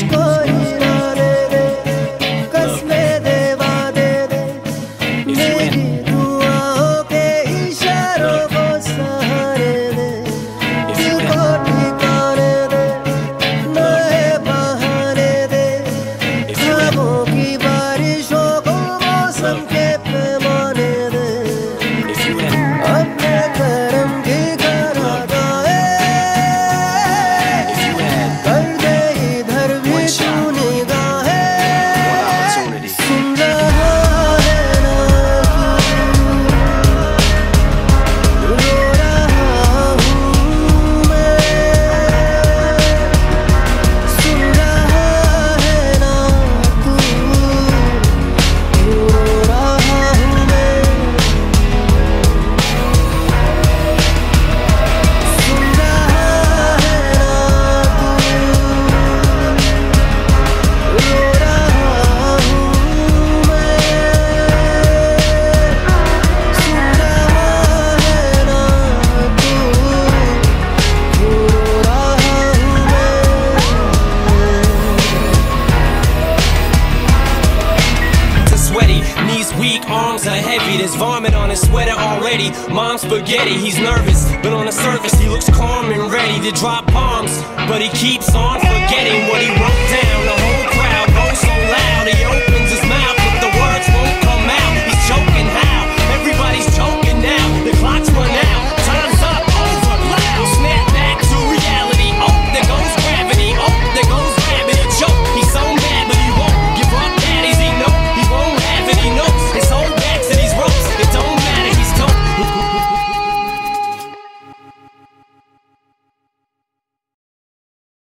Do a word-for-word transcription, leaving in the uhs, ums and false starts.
There's vomit on his sweater already. Mom's spaghetti, he's nervous, but on the surface he looks calm and ready to drop bombs. But he keeps on forgetting what he wrote down.